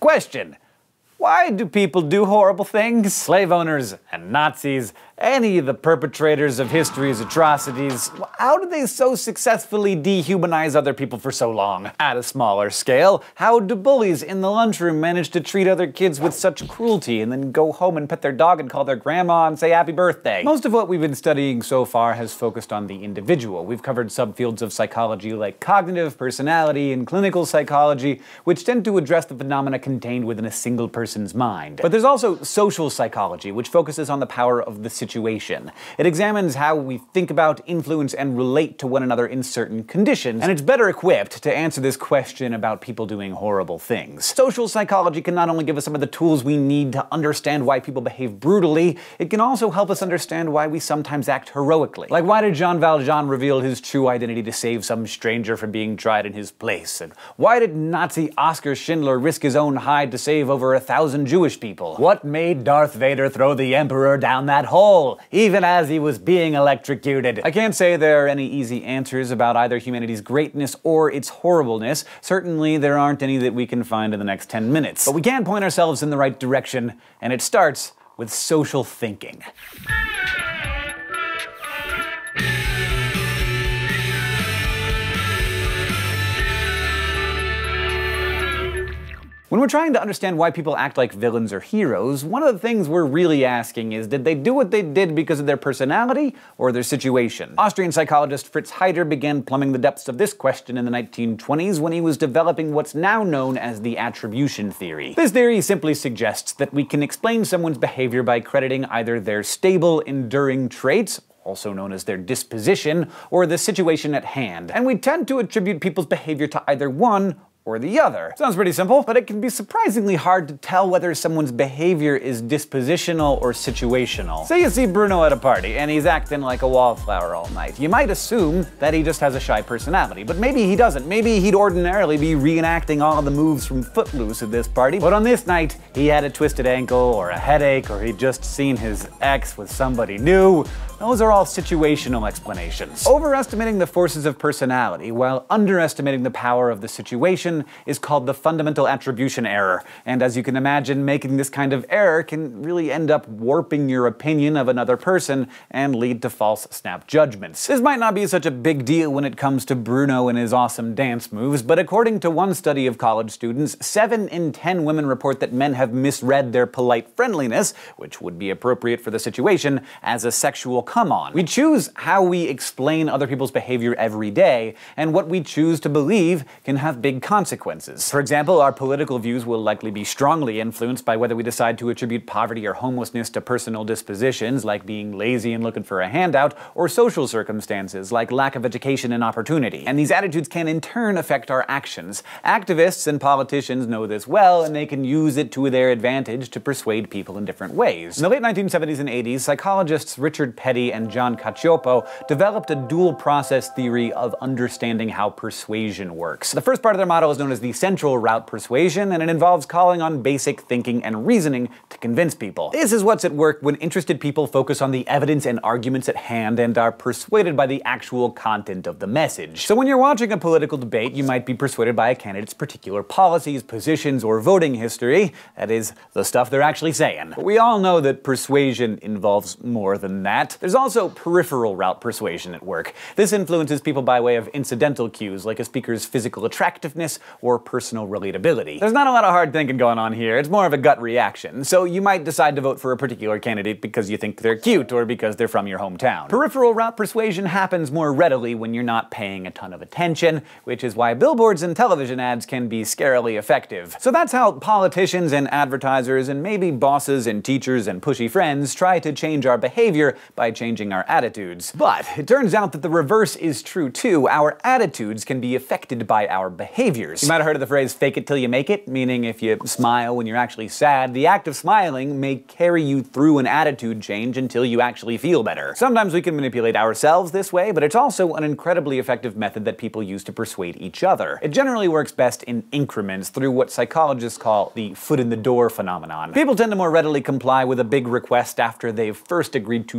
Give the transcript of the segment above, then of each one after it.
question. Why do people do horrible things? Slave owners and Nazis, any of the perpetrators of history's atrocities, how did they so successfully dehumanize other people for so long? At a smaller scale, how do bullies in the lunchroom manage to treat other kids with such cruelty and then go home and pet their dog and call their grandma and say happy birthday? Most of what we've been studying so far has focused on the individual. We've covered subfields of psychology like cognitive, personality, and clinical psychology, which tend to address the phenomena contained within a single person's mind. But there's also social psychology, which focuses on the power of the situation. It examines how we think about, influence, and relate to one another in certain conditions, and it's better equipped to answer this question about people doing horrible things. Social psychology can not only give us some of the tools we need to understand why people behave brutally, it can also help us understand why we sometimes act heroically. Like, why did Jean Valjean reveal his true identity to save some stranger from being tried in his place? And why did Nazi Oskar Schindler risk his own hide to save over 1,000 Jewish people? What made Darth Vader throw the Emperor down that hole, even as he was being electrocuted? I can't say there are any easy answers about either humanity's greatness or its horribleness. Certainly there aren't any that we can find in the next 10 minutes. But we can point ourselves in the right direction, and it starts with social thinking. When we're trying to understand why people act like villains or heroes, one of the things we're really asking is, did they do what they did because of their personality or their situation? Austrian psychologist Fritz Heider began plumbing the depths of this question in the 1920s when he was developing what's now known as the Attribution Theory. This theory simply suggests that we can explain someone's behavior by crediting either their stable, enduring traits, also known as their disposition, or the situation at hand. And we tend to attribute people's behavior to either one or the other. Sounds pretty simple, but it can be surprisingly hard to tell whether someone's behavior is dispositional or situational. Say you see Bruno at a party, and he's acting like a wallflower all night. You might assume that he just has a shy personality, but maybe he doesn't. Maybe he'd ordinarily be reenacting all the moves from Footloose at this party, but on this night, he had a twisted ankle, or a headache, or he'd just seen his ex with somebody new. Those are all situational explanations. Overestimating the forces of personality while underestimating the power of the situation is called the fundamental attribution error. And as you can imagine, making this kind of error can really end up warping your opinion of another person and lead to false snap judgments. This might not be such a big deal when it comes to Bruno and his awesome dance moves, but according to one study of college students, 7 in 10 women report that men have misread their polite friendliness, which would be appropriate for the situation, as a sexual come on. We choose how we explain other people's behavior every day, and what we choose to believe can have big consequences. For example, our political views will likely be strongly influenced by whether we decide to attribute poverty or homelessness to personal dispositions, like being lazy and looking for a handout, or social circumstances, like lack of education and opportunity. And these attitudes can in turn affect our actions. Activists and politicians know this well, and they can use it to their advantage to persuade people in different ways. In the late 1970s and 80s, psychologists Richard Petty and John Cacioppo developed a dual process theory of understanding how persuasion works. The first part of their model is known as the central route persuasion, and it involves calling on basic thinking and reasoning to convince people. This is what's at work when interested people focus on the evidence and arguments at hand and are persuaded by the actual content of the message. So when you're watching a political debate, you might be persuaded by a candidate's particular policies, positions, or voting history. That is, the stuff they're actually saying. But we all know that persuasion involves more than that. There's also peripheral route persuasion at work. This influences people by way of incidental cues, like a speaker's physical attractiveness or personal relatability. There's not a lot of hard thinking going on here, it's more of a gut reaction. So you might decide to vote for a particular candidate because you think they're cute or because they're from your hometown. Peripheral route persuasion happens more readily when you're not paying a ton of attention, which is why billboards and television ads can be scarily effective. So that's how politicians and advertisers and maybe bosses and teachers and pushy friends try to change our behavior by changing our attitudes. But it turns out that the reverse is true too. Our attitudes can be affected by our behaviors. You might have heard of the phrase fake it till you make it, meaning if you smile when you're actually sad, the act of smiling may carry you through an attitude change until you actually feel better. Sometimes we can manipulate ourselves this way, but it's also an incredibly effective method that people use to persuade each other. It generally works best in increments through what psychologists call the foot in the door phenomenon. People tend to more readily comply with a big request after they've first agreed to smaller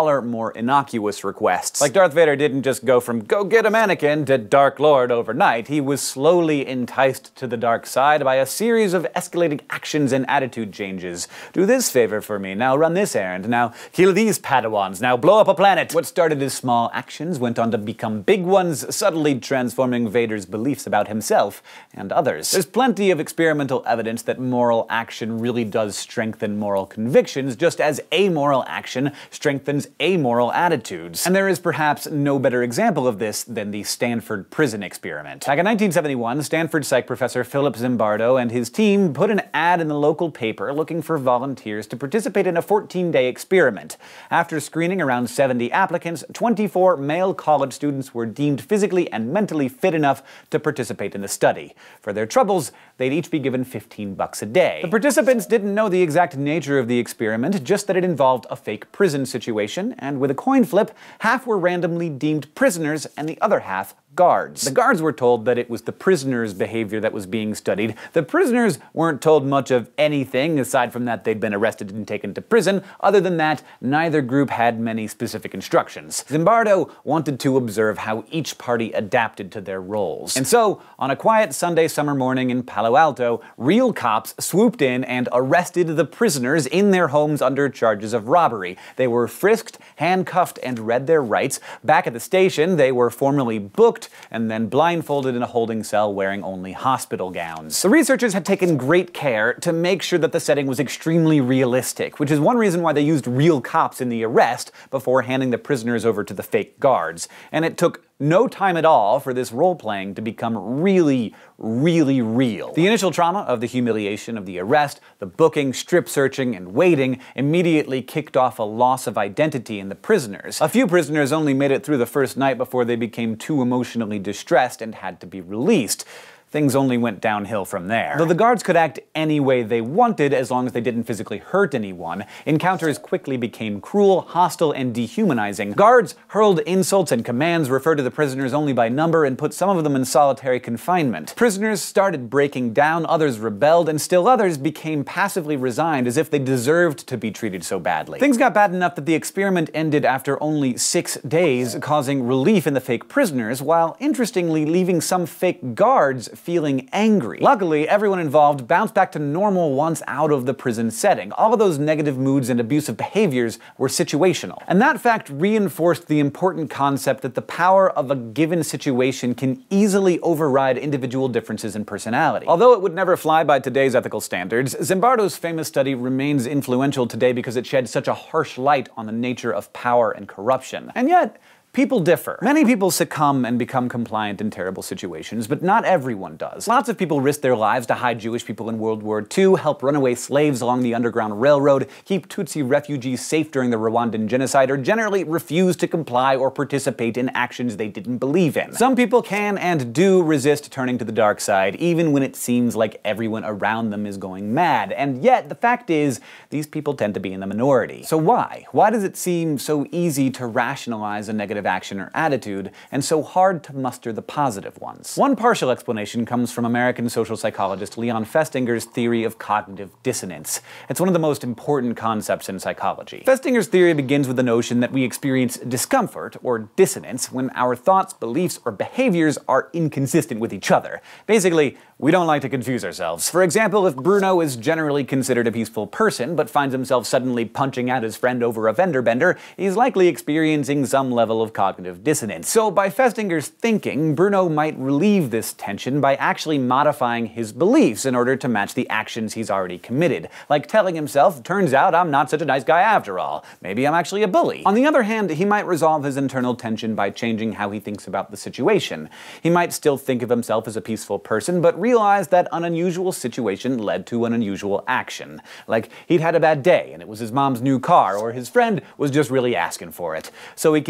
smaller, more innocuous requests. Like Darth Vader didn't just go from "go get a mannequin" to Dark Lord overnight. He was slowly enticed to the dark side by a series of escalating actions and attitude changes. Do this favor for me, now run this errand, now kill these Padawans, now blow up a planet. What started as small actions went on to become big ones, subtly transforming Vader's beliefs about himself and others. There's plenty of experimental evidence that moral action really does strengthen moral convictions, just as amoral action strengthens amoral attitudes. And there is perhaps no better example of this than the Stanford Prison Experiment. Back in 1971, Stanford psych professor Philip Zimbardo and his team put an ad in the local paper looking for volunteers to participate in a 14-day experiment. After screening around 70 applicants, 24 male college students were deemed physically and mentally fit enough to participate in the study. For their troubles, they'd each be given $15 a day. The participants didn't know the exact nature of the experiment, just that it involved a fake prison situation, and with a coin flip, half were randomly deemed prisoners and the other half guards. The guards were told that it was the prisoners' behavior that was being studied. The prisoners weren't told much of anything, aside from that they'd been arrested and taken to prison. Other than that, neither group had many specific instructions. Zimbardo wanted to observe how each party adapted to their roles. And so, on a quiet Sunday summer morning in Palo Alto, real cops swooped in and arrested the prisoners in their homes under charges of robbery. They were frisked, handcuffed, and read their rights. Back at the station, they were formally booked and then blindfolded in a holding cell wearing only hospital gowns. The researchers had taken great care to make sure that the setting was extremely realistic, which is one reason why they used real cops in the arrest before handing the prisoners over to the fake guards. And it took no time at all for this role-playing to become really, really real. The initial trauma of the humiliation of the arrest, the booking, strip searching, and waiting immediately kicked off a loss of identity in the prisoners. A few prisoners only made it through the first night before they became too emotionally distressed and had to be released. Things only went downhill from there. Though the guards could act any way they wanted as long as they didn't physically hurt anyone, encounters quickly became cruel, hostile, and dehumanizing. Guards hurled insults and commands, referred to the prisoners only by number, and put some of them in solitary confinement. Prisoners started breaking down, others rebelled, and still others became passively resigned as if they deserved to be treated so badly. Things got bad enough that the experiment ended after only 6 days, causing relief in the fake prisoners, while interestingly leaving some fake guards feeling angry. Luckily, everyone involved bounced back to normal once out of the prison setting. All of those negative moods and abusive behaviors were situational. And that fact reinforced the important concept that the power of a given situation can easily override individual differences in personality. Although it would never fly by today's ethical standards, Zimbardo's famous study remains influential today because it shed such a harsh light on the nature of power and corruption. And yet, people differ. Many people succumb and become compliant in terrible situations, but not everyone does. Lots of people risk their lives to hide Jewish people in World War II, help runaway slaves along the Underground Railroad, keep Tutsi refugees safe during the Rwandan genocide, or generally refuse to comply or participate in actions they didn't believe in. Some people can and do resist turning to the dark side, even when it seems like everyone around them is going mad. And yet, the fact is, these people tend to be in the minority. So why? Why does it seem so easy to rationalize a negative action or attitude, and so hard to muster the positive ones? One partial explanation comes from American social psychologist Leon Festinger's theory of cognitive dissonance. It's one of the most important concepts in psychology. Festinger's theory begins with the notion that we experience discomfort, or dissonance, when our thoughts, beliefs, or behaviors are inconsistent with each other. Basically, we don't like to confuse ourselves. For example, if Bruno is generally considered a peaceful person, but finds himself suddenly punching out his friend over a vendor bender, he's likely experiencing some level of cognitive dissonance. So by Festinger's thinking, Bruno might relieve this tension by actually modifying his beliefs in order to match the actions he's already committed. Like telling himself, turns out I'm not such a nice guy after all. Maybe I'm actually a bully. On the other hand, he might resolve his internal tension by changing how he thinks about the situation. He might still think of himself as a peaceful person, but realize that an unusual situation led to an unusual action. Like he'd had a bad day and it was his mom's new car, or his friend was just really asking for it. So he can keep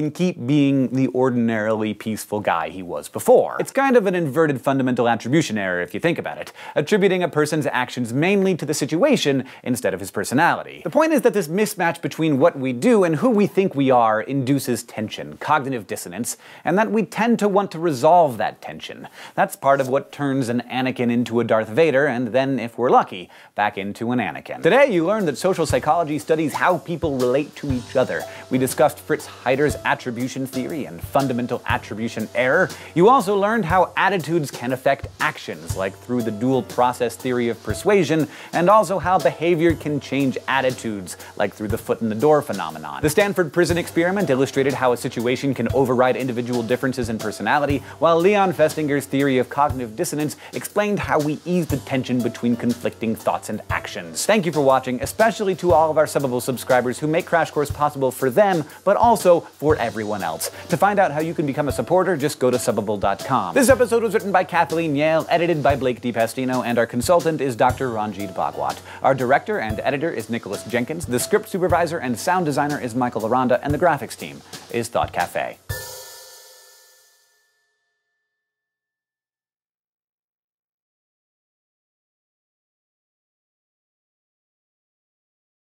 being the ordinarily peaceful guy he was before. It's kind of an inverted fundamental attribution error if you think about it, attributing a person's actions mainly to the situation instead of his personality. The point is that this mismatch between what we do and who we think we are induces tension, cognitive dissonance, and that we tend to want to resolve that tension. That's part of what turns an Anakin into a Darth Vader, and then, if we're lucky, back into an Anakin. Today, you learned that social psychology studies how people relate to each other. We discussed Fritz Heider's attribution theory and fundamental attribution error. You also learned how attitudes can affect actions, like through the dual process theory of persuasion, and also how behavior can change attitudes, like through the foot in the door phenomenon. The Stanford Prison Experiment illustrated how a situation can override individual differences in personality, while Leon Festinger's theory of cognitive dissonance explained how we ease the tension between conflicting thoughts and actions. Thank you for watching, especially to all of our Subbable subscribers who make Crash Course possible for them, but also for everyone else. To find out how you can become a supporter, just go to Subbable.com. This episode was written by Kathleen Yale, edited by Blake DiPastino, and our consultant is Dr. Ranjit Bhagwat. Our director and editor is Nicholas Jenkins, the script supervisor and sound designer is Michael Aranda, and the graphics team is Thought Cafe.